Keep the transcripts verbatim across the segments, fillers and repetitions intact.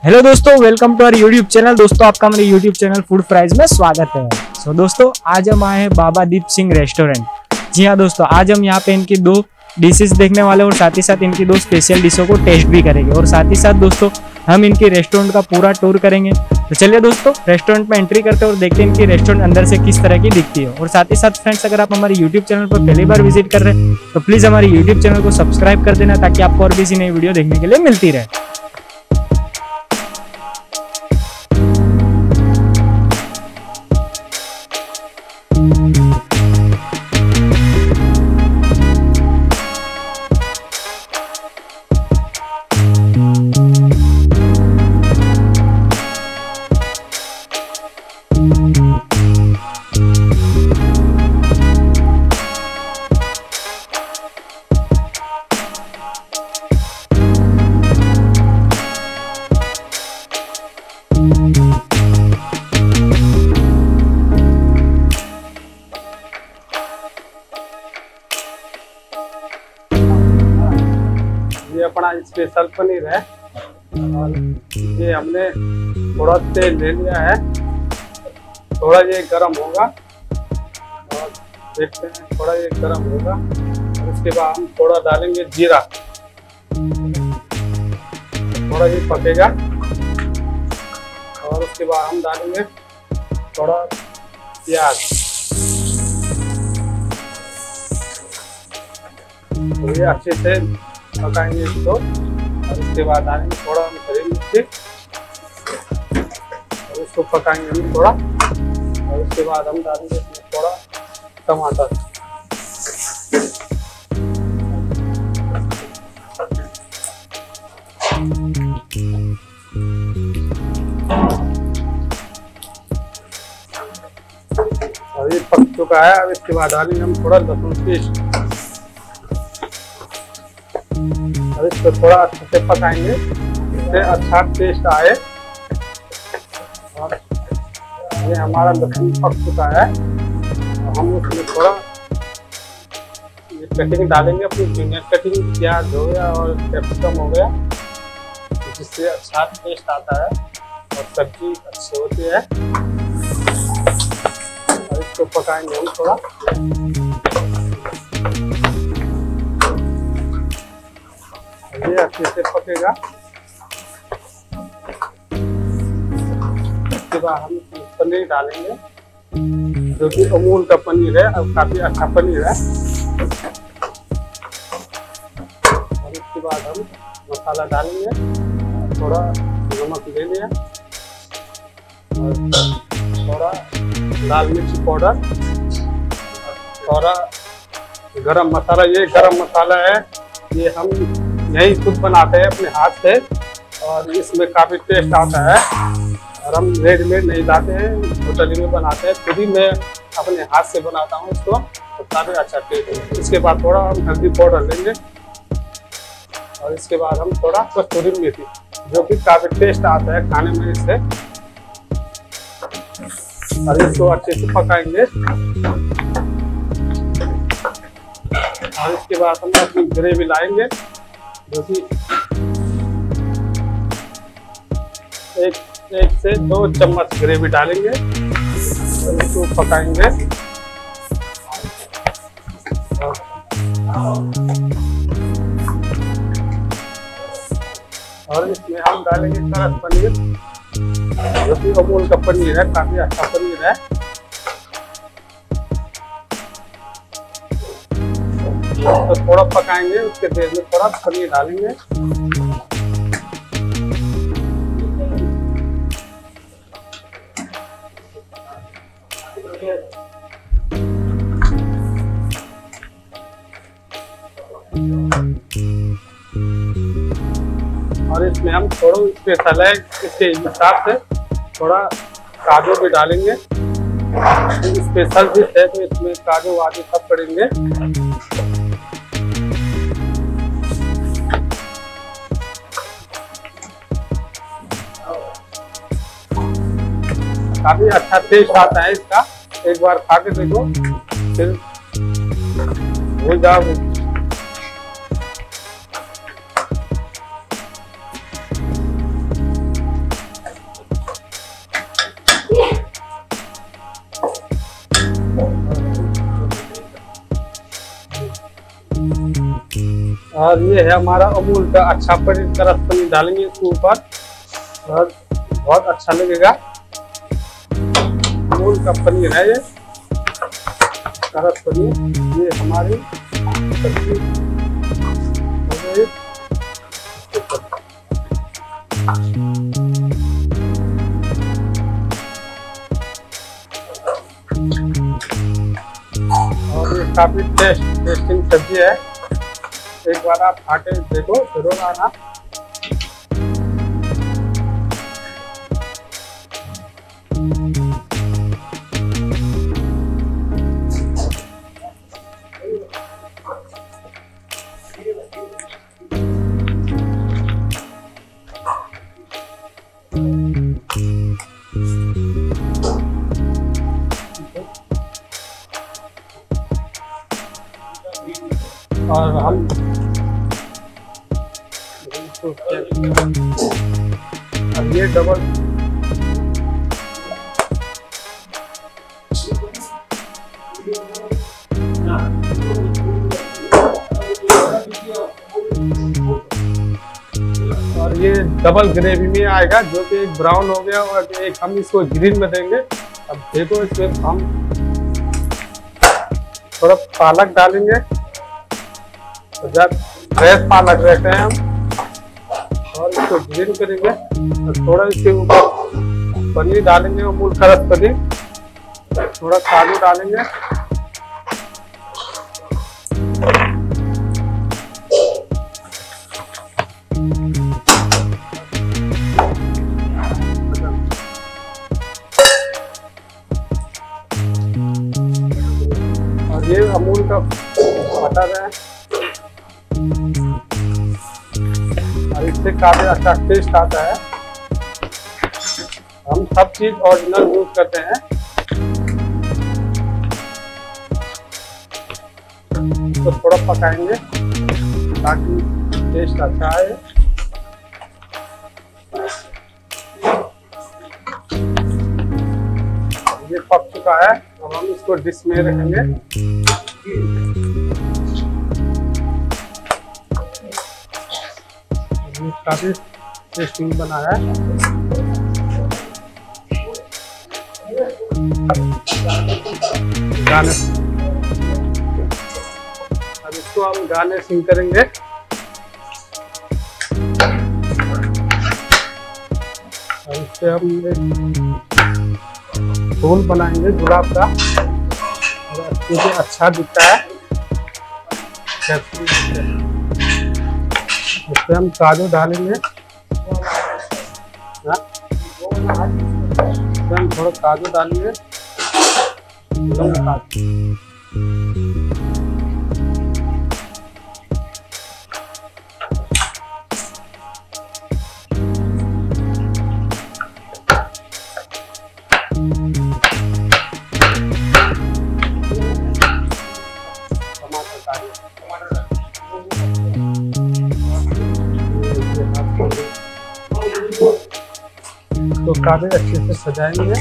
Hello दोस्तों, welcome to our YouTube channel. दोस्तों आपका हमारे यूट्यूब चैनल फूड फ्राइज में स्वागत है। सो so, दोस्तों आज हम आए हैं बाबा दीप सिंह रेस्टोरेंट। जी हाँ दोस्तों, आज हम यहाँ पे इनकी दो डिशेस देखने वाले और साथ ही साथ इनकी दो स्पेशल डिशों को टेस्ट भी करेंगे और साथ ही साथ दोस्तों हम इनके रेस्टोरेंट का पूरा टूर करेंगे। तो चलिए दोस्तों रेस्टोरेंट में एंट्री करते हैं और देखते हैं इनकी रेस्टोरेंट अंदर से किस तरह की दिखती है। और साथ ही साथ फ्रेंड्स, अगर आप हमारे यूट्यूब चैनल पर पहली बार विजिट कर रहे हैं तो प्लीज़ हमारे यूट्यूब चैनल को सब्सक्राइब कर देना ताकि आपको और भी इसी नई वीडियो देखने के लिए मिलती रहे। ये अपना स्पेशल पनीर है और ये हमने थोड़ा तेल ले लिया है, थोड़ा ये गरम होगा और देखते हैं थोड़ा ये गरम होगा और उसके बाद हम थोड़ा डालेंगे जीरा, थोड़ा ये पकेगा और उसके बाद हम डालेंगे थोड़ा प्याज, तो ये अच्छे से पकाएंगे इसको और उसके बाद डालेंगे थोड़ा हम हरी मिर्ची और उसको पकाएंगे हम थोड़ा और उसके बाद हम डालेंगे इसमें थोड़ा टमाटर। और ये पक चुका है। अब इसके बाद डालेंगे हम थोड़ा लहसुन पेस्ट और इसको थोड़ा अच्छे से पकाएंगे, इससे अच्छा टेस्ट आए। और ये हमारा लहसुन पक चुका है और हम उसमें थोड़ा ये कटिंग डालेंगे, अपनी फिंगर कटिंग, प्याज हो गया और कैप्सिकम हो गया, जिससे अच्छा टेस्ट आता है और सब्जी अच्छी होती है। और इसको पकाएंगे हम थोड़ा, ये अच्छे से पकेगा। उसके बाद हम पनीर डालेंगे, जो कि अमूल का पनीर है और काफी अच्छा पनीर है। और उसके बाद हम मसाला डालेंगे, थोड़ा नमक ले लिया और थोड़ा लाल मिर्ची पाउडर, थोड़ा गरम मसाला। ये गरम मसाला है, ये हम यही खुद बनाते हैं अपने हाथ से और इसमें काफ़ी टेस्ट आता है और हम रेडीमेड नहीं लाते हैं, होटल में बनाते हैं। खुद ही मैं अपने हाथ से बनाता हूँ इसको, तो काफ़ी अच्छा टेस्ट है। इसके बाद थोड़ा हम हल्दी पाउडर लेंगे और इसके बाद हम थोड़ा कस्तूरी मेथी, जो कि काफ़ी टेस्ट आता है खाने में इससे, और इसको अच्छे से पकाएंगे। और इसके बाद हम अपनी ग्रेवी लाएंगे, जो कि एक एक से दो चम्मच ग्रेवी डालेंगे और इसको पकाएंगे। और इसमें हम डालेंगे कड़क पनीर, जो कि अमूल का पनीर है, काफी अच्छा पनीर है। तो थोड़ा पकाएंगे, उसके देर में थोड़ा पनीर डालेंगे। और इसमें हम थोड़ा स्पेशल है, इसके हिसाब से थोड़ा काजू भी डालेंगे। स्पेशल डिश है तो इसमें काजू वाजू सब पड़ेंगे। काफी अच्छा टेस्ट आता है इसका, एक बार खा के देखो फिर भूल जाओगे। और ये है हमारा अमूल का अच्छा पनीर का रस पनीर डालेंगे इसके ऊपर और बहुत अच्छा लगेगा। अमूल का पनीर है ये का रस पनीर। ये हमारी सब्जी हो गई। और ये काफी टेस्ट टेस्टिंग सब्जी है। एक बार आप खा के देखो, जरूर आना। और हम अब ये डबल और ये डबल ग्रेवी में आएगा, जो कि एक ब्राउन हो गया और एक हम इसको ग्रीन में देंगे। अब देखो इसमें हम थोड़ा पालक डालेंगे, फ्रेश पालक रहते हैं हम, और इसको ग्रीन करेंगे। और थोड़ा इसके ऊपर पनीर डालेंगे, अमूल का रस पनीर, थोड़ा काजू डालेंगे। और ये अमूल का बटर है और इससे काफी अच्छा टेस्ट आता है। हम सब चीज ओरिजिनल यूज करते हैं। तो थोड़ा पकाएंगे ताकि टेस्ट अच्छा आए। ये पक चुका है, अब हम इसको डिश में रखेंगे। काफी टेस्टी बना है। गाने अब इसको हम गार्निशिंग करेंगे। और इससे हम फूल बनाएंगे गुलाब का, और अच्छे से अच्छा दिखता है। इससे हम काजू डालेंगे, इससे हम थोड़ा काजू डालेंगे। तो काफी अच्छे से सजाएंगे।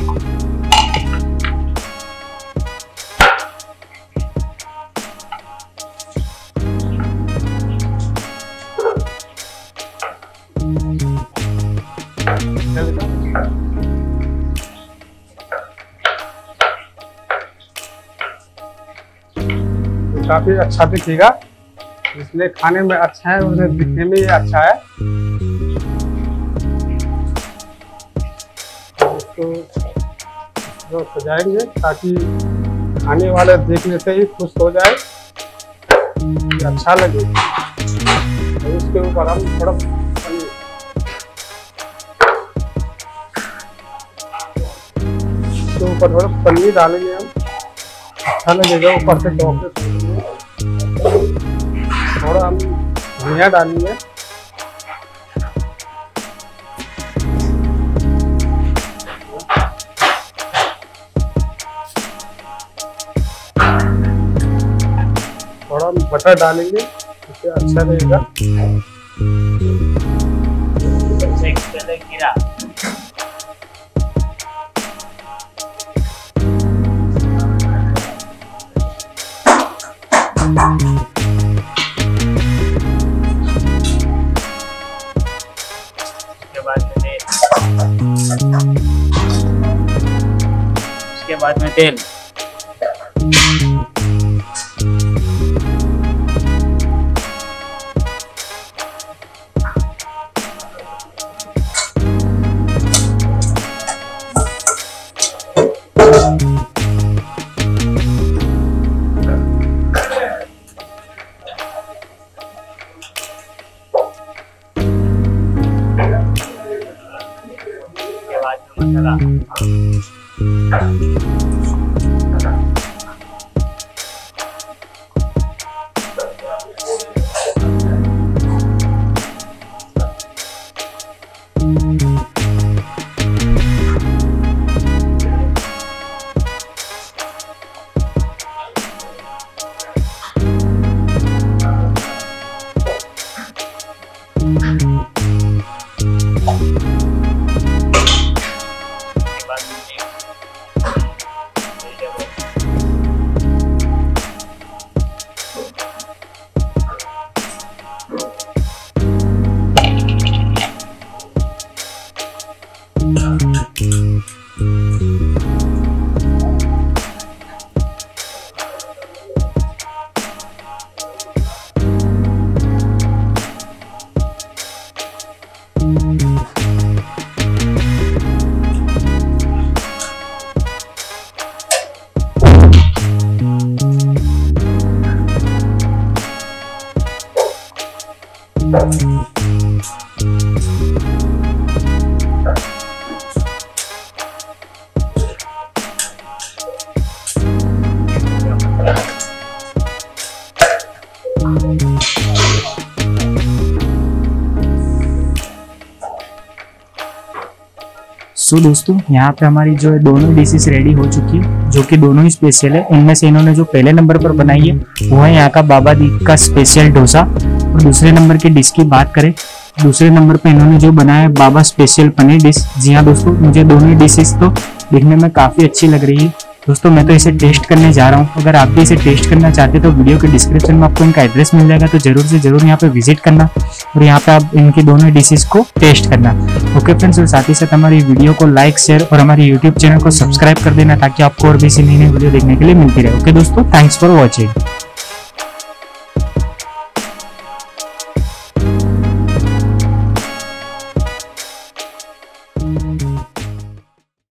तो काफी अच्छा दिखेगा, इसलिए खाने में अच्छा है और दिखने में ये अच्छा है। तो सजाएंगे ताकि खाने वाले देखने से ही खुश हो जाए, अच्छा लगे। और उसके ऊपर हम थोड़ा पनीर इसके ऊपर थोड़ा पनीर डालेंगे हम, अच्छा लगेगा। ऊपर से चॉकलेट थोड़ा हम धनिया डालेंगे। थोड़ा बटर डालेंगे, इससे अच्छा रहेगा। बाद में तेल। मसाला सो so, दोस्तों यहाँ पे हमारी जो है दोनों डिशेस रेडी हो चुकी है, जो कि दोनों ही स्पेशल है। इनमें से इन्होंने जो पहले नंबर पर बनाई है वो है यहाँ का बाबा दीप का स्पेशल डोसा। और दूसरे नंबर की डिश की बात करें, दूसरे नंबर पे इन्होंने जो बनाया है बाबा स्पेशल पनीर डिश। जी हाँ दोस्तों, मुझे दोनों ही डिशेस तो दिखने में काफ़ी अच्छी लग रही है। दोस्तों मैं तो इसे टेस्ट करने जा रहा हूँ। अगर आप भी इसे टेस्ट करना चाहते तो वीडियो के डिस्क्रिप्शन में आपको इनका एड्रेस मिल जाएगा, तो जरूर से जरूर यहाँ पे विजिट करना और यहाँ पे आप इनकी दोनों डिशेस को टेस्ट करना। ओके फ्रेंड्स, और साथ ही साथ हमारी वीडियो को लाइक शेयर और हमारे यूट्यूब चैनल को सब्सक्राइब कर देना, ताकि आपको और भी ऐसी नई नई वीडियो देखने के लिए मिलती रहे। ओके दोस्तों, थैंक्स फॉर वॉचिंग।